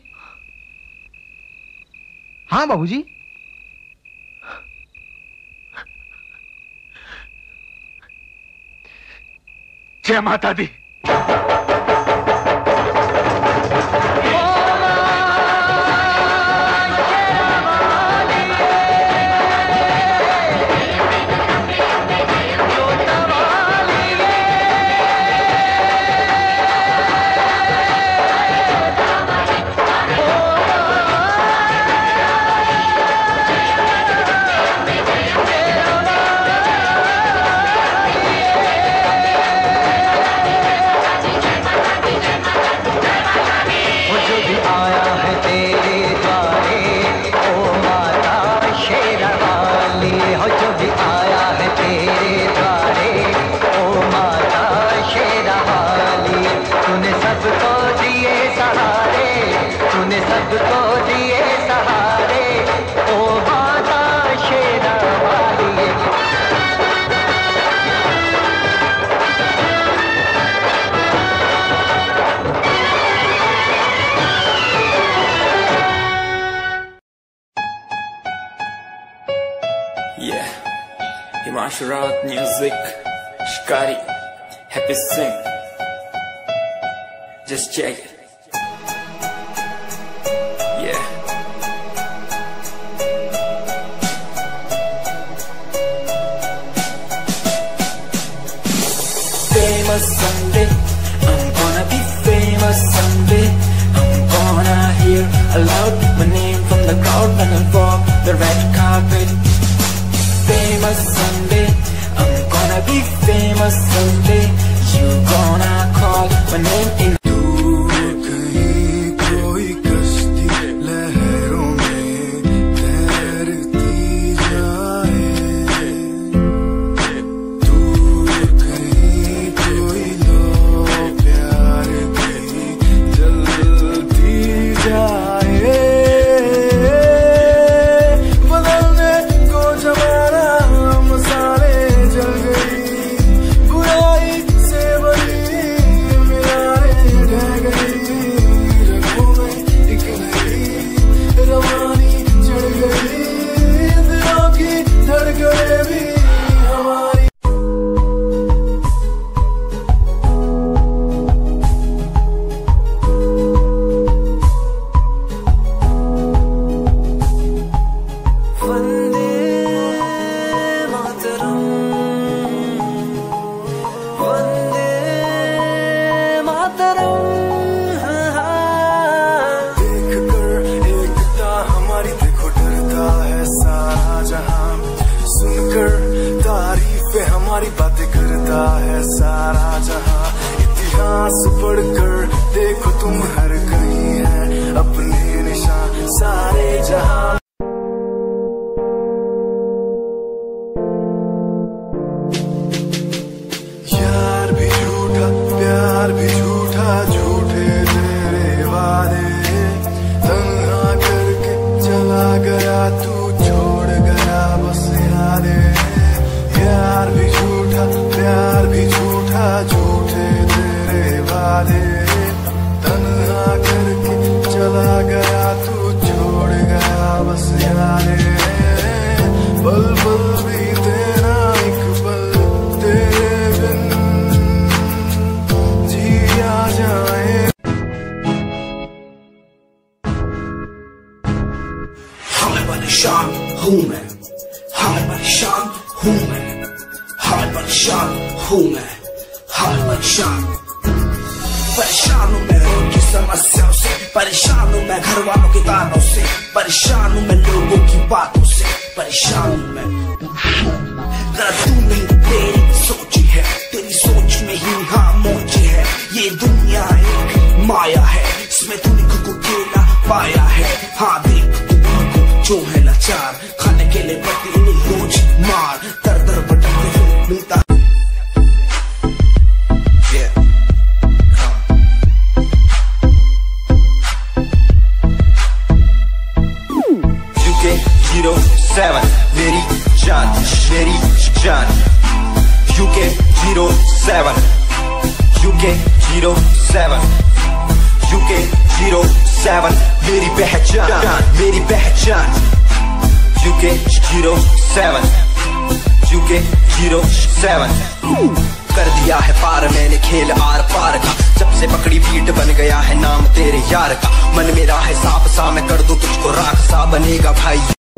हाँ बाबूजी। जय माता दी। सबको दिए सहारे ओ माता शेरा वाली। Yeah, Himanshu Rawat music, Shikari, Happy Singh. Just check it. Yeah. Famous someday, I'm gonna be famous someday. I'm gonna hear aloud my name from the crowd when I walk the red carpet. Famous someday, I'm gonna be famous someday. You gonna call my name in. हमारी बातें करता है सारा जहां, इतिहास पढ़कर देखो तुम हर कहीं है अपने निशान सारे जहां। यार भी झूठा प्यार भी झूठा, झूठे तेरे वादे, तन्हा करके चला गया तू छोड़ गया बस यादें। यार भी झूठा प्यार भी झूठा, झूठे तेरे वादे, तन्हा करके चला गया तू छोड़ गया बस यादें। पल पल बीते ना एक पल तेरे बिन जिया जाए। हमें परेशान हूँ मैं, हमें परेशान हूँ मैं, हमें परेशान हूँ मैं, हमें परेशान परेशान हूँ मैं रोज की समस्याओं से, परेशान हूँ मैं घर वालों के तानों से, परेशान हूँ मैं लोगों की बातों से, परेशान हूँ मैं। जरा तू नहीं तेरी सोच है, तेरी सोच में ही हाँ मोच है। ये दुनिया एक माया है, इसमें तूने खुद को अकेला पाया है। हाँ देख जो है लाचार, खाने के लिए पड़ती इन्हें रोज मार, दर दर भटकते हुए मिलता। जीरो सेवन मेरी जान, मेरी जान। UK zero seven, UK zero seven, UK zero seven मेरी पहचान, मेरी पहचान। UK zero seven, UK zero seven. कर दिया है पार मैंने खेल आर पार का, जब से पकड़ी बीट बन गया है नाम तेरे यार का। मन मेरा है सांप सा, मैं कर दूं तुझको राख सा, बनेगा भाई।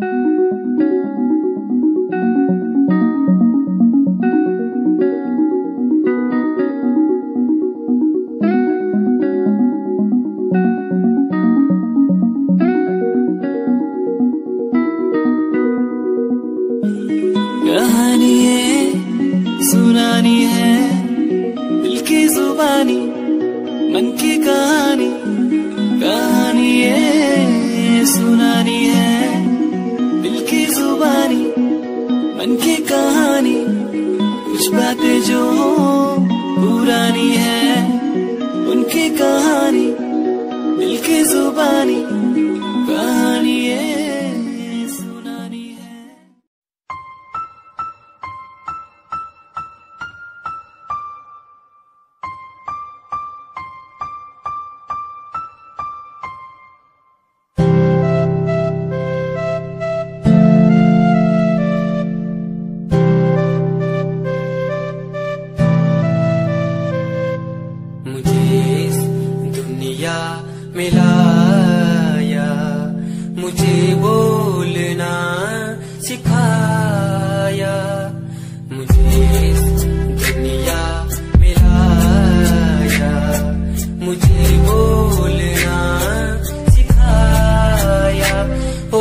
कहानी है सुनानी है, दिल की जुबानी मन की कहानी। कहानी है सुनानी है, दिल की जुबानी मन की कहानी। कुछ बातें जो पुरानी है उनकी कहानी, दिल की जुबानी। कहानी है सुनानी है। मिलाया, मुझे बोलना सिखाया, मुझे दुनिया मिलाया, मुझे बोलना सिखाया। ओ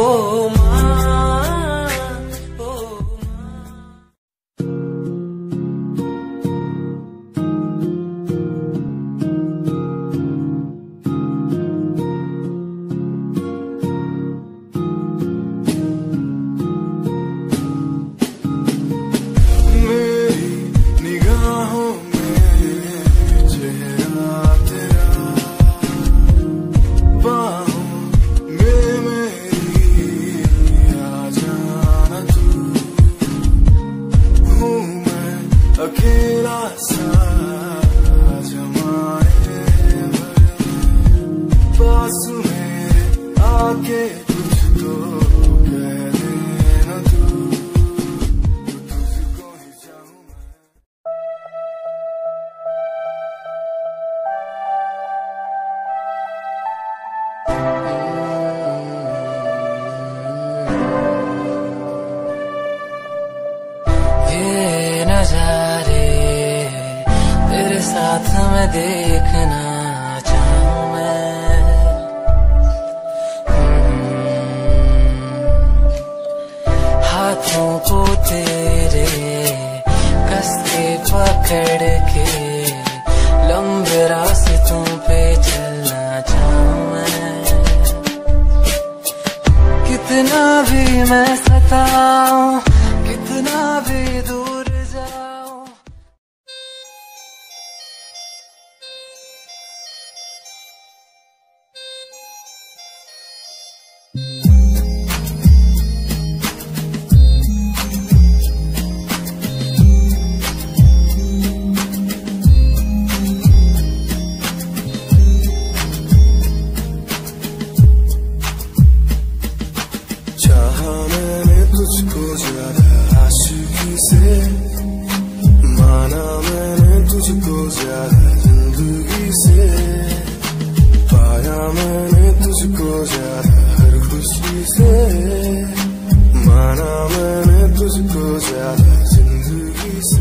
अकेला सा जमाए पास में आके कुछ तो कह देना तू, तुझको ही चाहूं मैं। ये नजारे तेरे साथ मैं देखना चाहूं मैं, हाथों को तेरे कस के पकड़ के लंबे रास्तों पे चलना चाहूं मैं। कितना भी मैं सताऊं, कितना भी दूर जाऊं, चाहा मैंने तुझको ज्यादा आशिकी से, माना मैंने तुझको ज्यादा जिंदगी से, पाया मैंने तुझको ज्यादा हर खुशी से, माना मैंने तुझको ज्यादा जिंदगी से।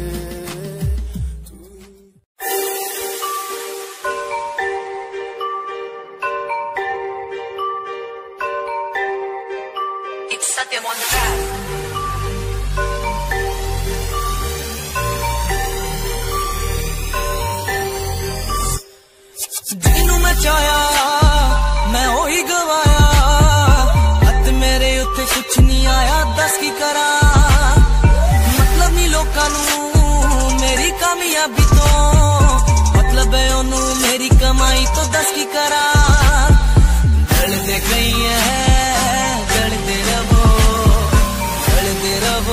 जिन्नू मैं चाया मैं ओही गवाया, हथ मेरे उत्ते कुछ नहीं आया, दस की करा मतलब नहीं लोकां नू मेरी कामयाबी तो, मतलब है ओनू मेरी कमाई तो, दस की करा जलदे गई है जलदे रवो जलदे रवो,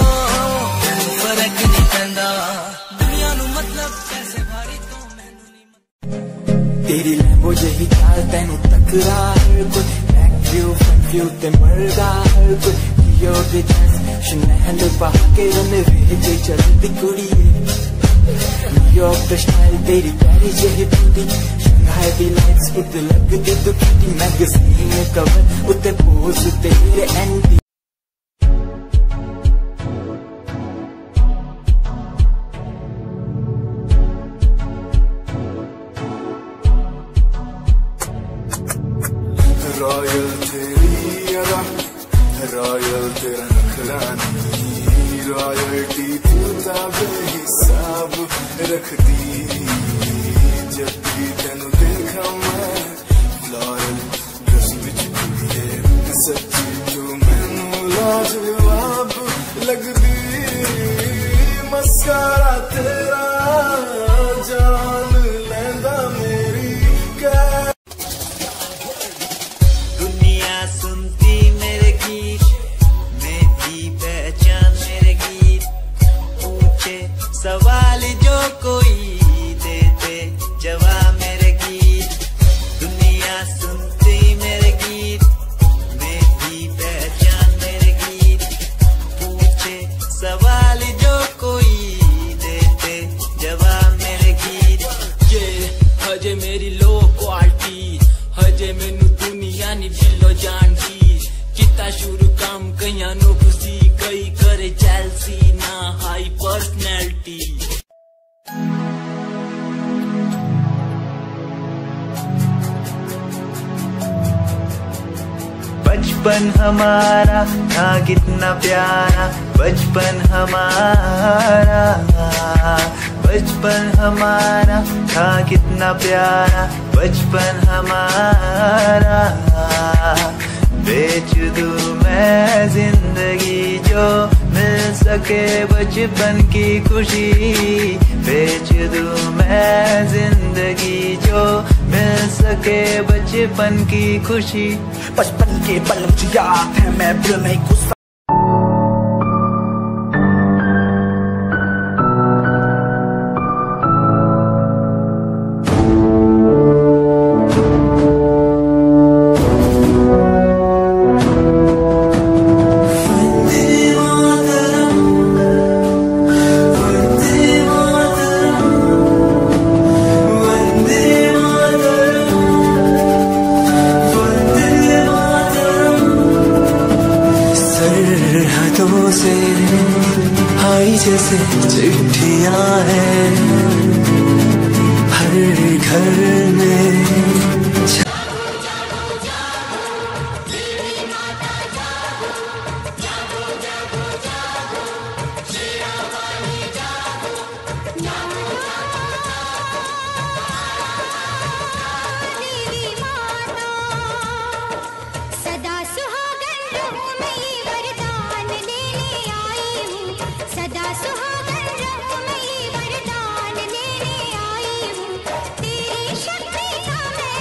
फर्क नहीं पैंदा दुनिया नू मतलब कैसे भारी तो मैनू नहीं। तेरी लैम्बो जही चाल तैनू टकरा हर कोई, बैक व्यू फ्रंट व्यू ते मरदा हर कोई, यो दे चैंस शनैंड पहा के रन वे जे चलदी कुड़ी, न्यूयॉर्क दा स्टाइल तेरी प्यारी जही ब्यूटी, शंघाई दी लाइट्स उत्ते लगदी दुखी, मैगज़ीन कवर उत्ते पोज तेरे एंटी। रॉयल तेरी अदा, रॉयल तेरा नखरा नहीं, रॉयल्टी तू बेहिसाब रखती, जब भी तेनू देखा मैं फ्लोरल ड्रेस विच कुड़िए, सच्ची तू मैनू लाजवाब लगदी, मस्कारा तेरा जान लैंदा मेरी कै। सुनती मेरे गीत, मेरी पहचान मेरे गीत, पूछे सवाल जो कोई देते जवाब मेरे गीत, दुनिया सुनती मेरे गीत, मेरी पहचान मेरे गीत, पूछे सवाल जो कोई देते जवाब मेरे गीत। ये हजे मेरी लो क्वालिटी, हजे मैनू दुनिया नी दिलो जानती, किता शुरू काम कईयां नु खुशी, कई करे जेलसी ना हाई पर्सनैलिटी। बचपन हमारा था कितना प्यारा, बचपन हमारा, बचपन हमारा था कितना प्यारा, बचपन हमारा, बेच दूं मैं जिंदगी जो मिल सके बचपन की खुशी, बेच दूं मैं जिंदगी जो मिल सके बचपन की खुशी। बचपन के पल मुझे याद है, मैं भूल नहीं गुस्सा से आई जैसे चिट्ठियां हैं हर घर में। सदा सुहागन रहूं मैं ये वरदान लेने आई हूँ, तेरी शक्ति का मैं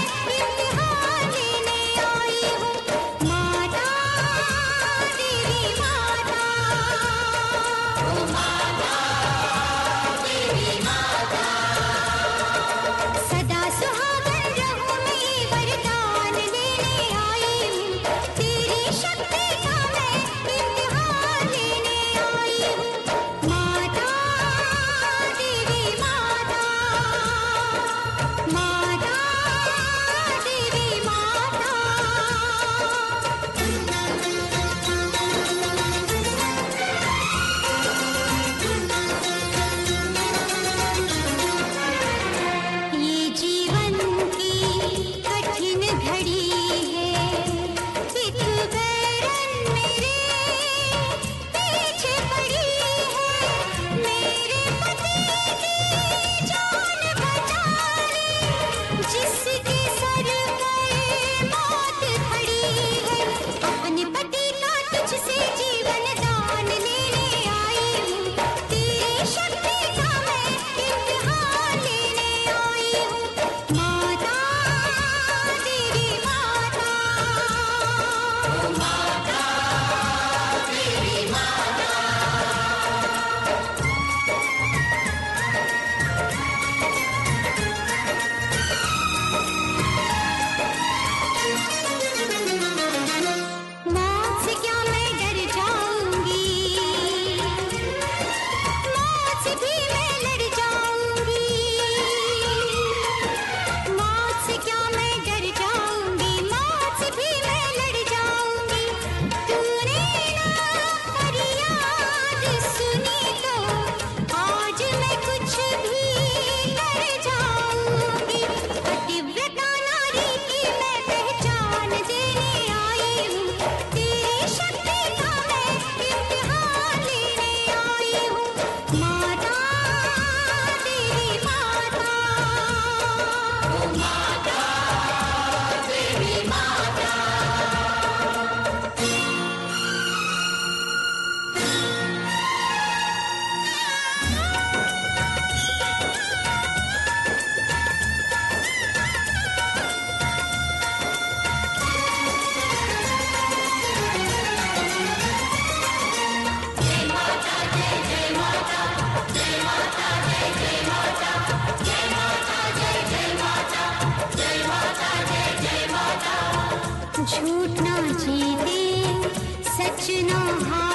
यहाँ